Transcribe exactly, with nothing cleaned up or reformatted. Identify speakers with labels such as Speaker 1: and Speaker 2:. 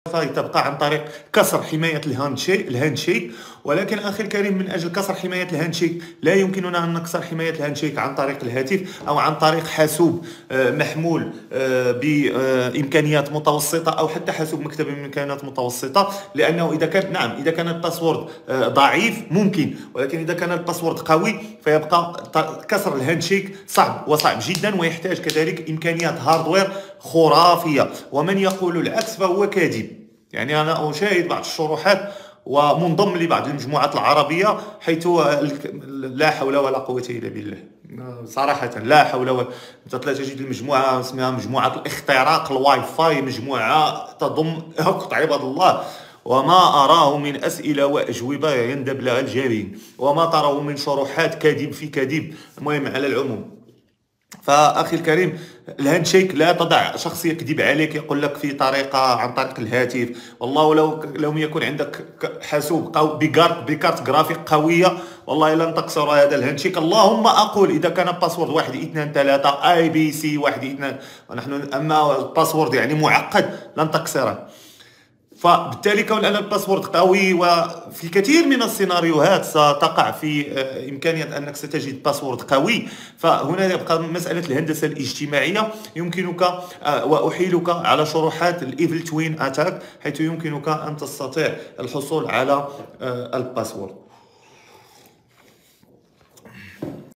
Speaker 1: تبقى عن طريق كسر حماية الهاند شيك الهاند شيك ولكن أخي الكريم، من أجل كسر حماية الهاند شيك لا يمكننا أن نكسر حماية الهاند شيك عن طريق الهاتف أو عن طريق حاسوب محمول بإمكانيات متوسطة أو حتى حاسوب مكتبي بإمكانيات متوسطة، لأنه إذا كان نعم إذا كان الباسورد ضعيف ممكن، ولكن إذا كان الباسورد قوي فيبقى كسر الهاند شيك صعب وصعب جدا، ويحتاج كذلك إمكانيات هاردوير خرافية. ومن يقول العكس فهو كاذب. يعني أنا أشاهد بعض الشروحات ومنضم لبعض المجموعات العربية حيث لا حول ولا قوة إلا بالله، صراحة لا حول ولا. أنت تجد المجموعة اسمها مجموعة الاختراق الواي فاي، مجموعة تضم اقطع عباد الله، وما أراه من أسئلة وأجوبة يندب لها الجبين، وما تراه من شروحات كذب في كذب. المهم على العموم، فأخي الكريم، الهاند شيك لا تضع شخص يكذب عليك يقول لك في طريقة عن طريق الهاتف. والله لو لم يكن عندك حاسوب قو بكارت جرافيك قوية والله لن تكسر هذا الهاند شيك. اللهم أقول إذا كان باسورد واحد اثنان ثلاثة اي بي سي واحد اثنان، ونحن أما باسورد يعني معقد لن تكسره. فبالتالي كون أن الباسورد قوي، وفي كثير من السيناريوهات ستقع في إمكانية أنك ستجد باسورد قوي، فهنا يبقى مسألة الهندسة الاجتماعية. يمكنك وأحيلك على شروحات الإيفل توين أتاك، حيث يمكنك أن تستطيع الحصول على الباسورد.